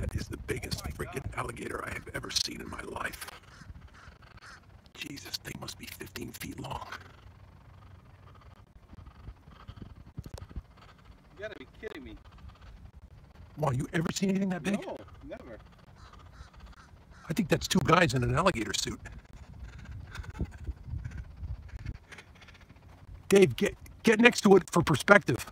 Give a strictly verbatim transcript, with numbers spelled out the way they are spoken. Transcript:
That is the biggest freaking alligator I have ever seen in my life. Jesus, they must be fifteen feet long. You gotta be kidding me. Wow, you ever seen anything that big? No, never. I think that's two guys in an alligator suit. Dave, get get next to it for perspective.